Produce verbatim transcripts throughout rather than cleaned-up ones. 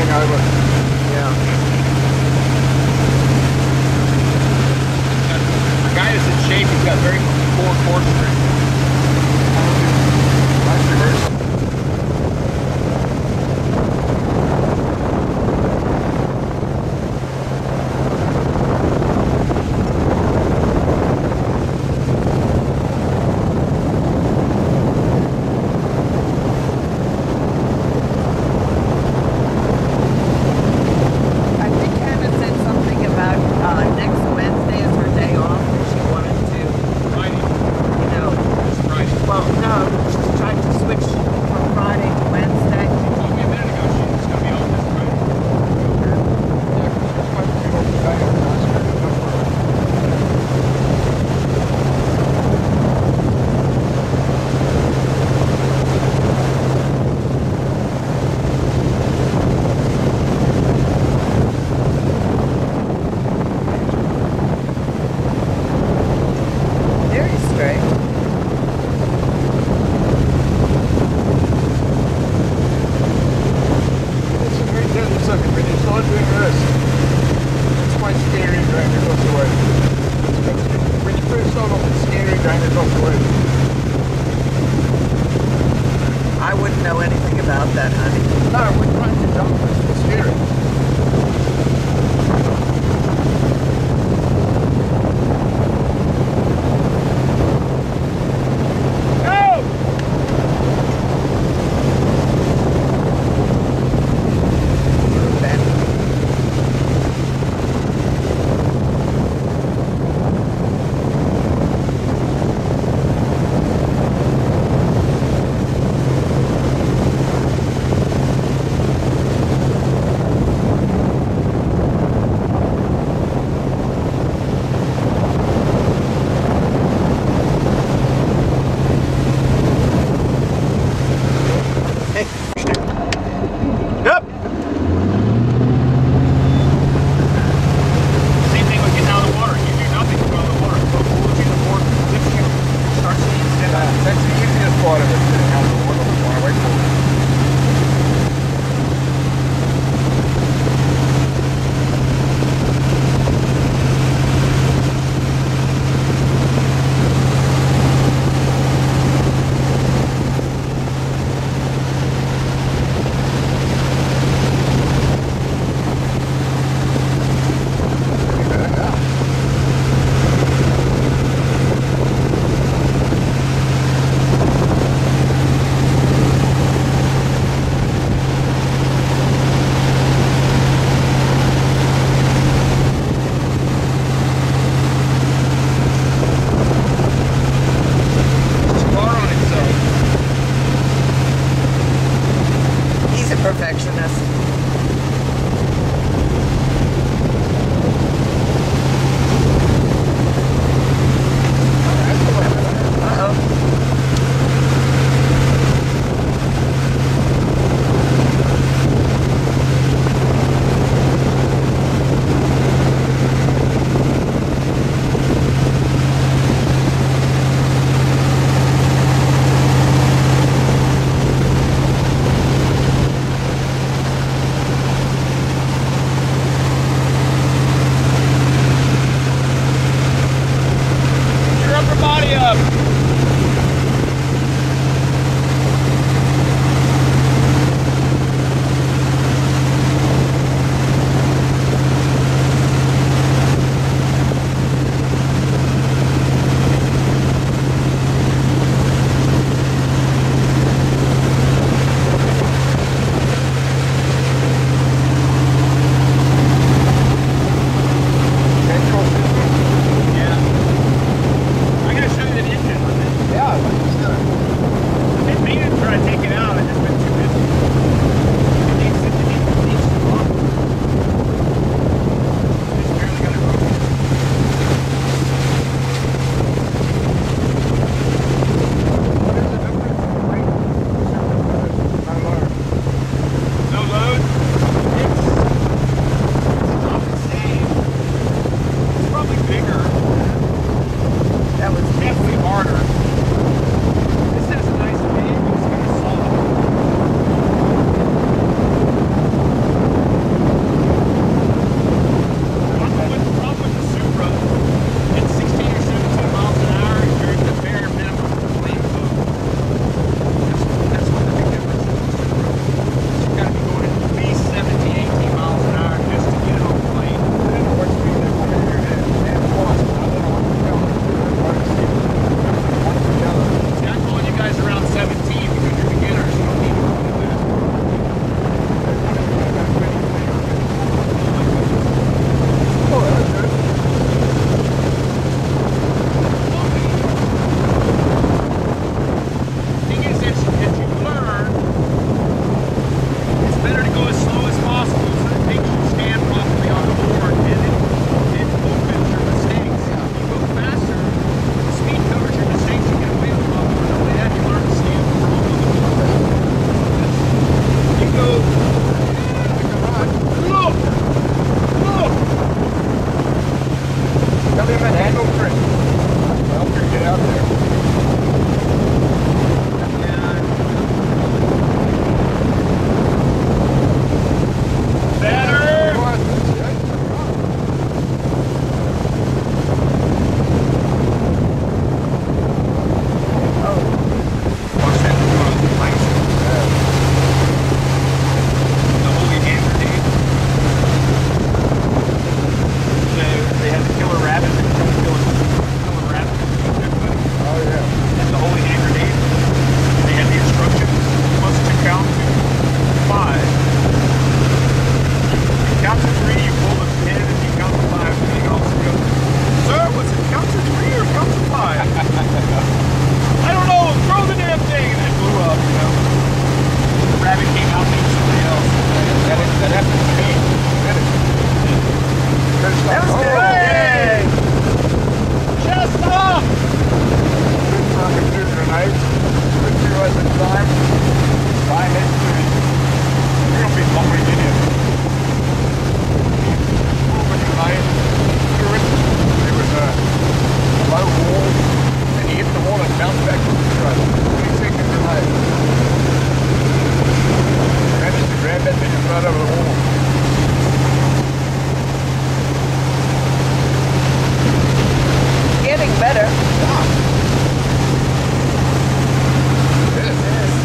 over. Yeah. The guy is in shape. He's got very poor core strength. Nice reverse. I wouldn't know anything about that, honey. No, we're trying to jump the steering. Perfectionist. right over the wall. Getting better. Yeah. It is.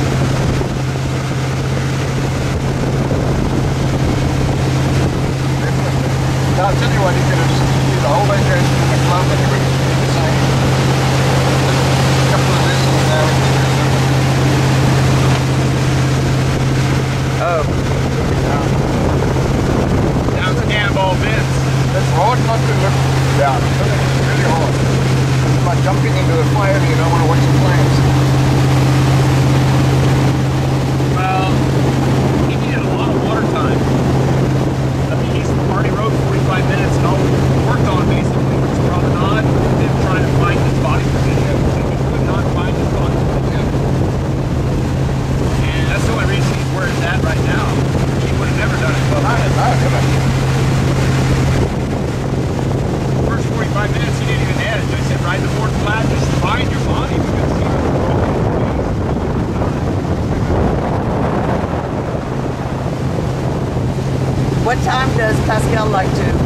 Definitely. Now, I'll tell you what, you could have seen the whole vacation in the club and everything would be the same. Just a couple of lessons now and then. Oh. Down to Cannonball Vince. It's hard not to look down. It's really, it's really hard. It's like jumping into the fire and you don't want to watch the flames. Well, he needed a lot of water time. I mean, he's already rode forty-five minutes and all we worked on basically was promenade and trying to find his body position. And he could not find his body position. And that's the only reason he's where he's at right now. He would have never done it. But No, no, never. first forty-five minutes he didn't even edge. I said, ride the board flat, just find your body because he was broken. What time does Pascal like to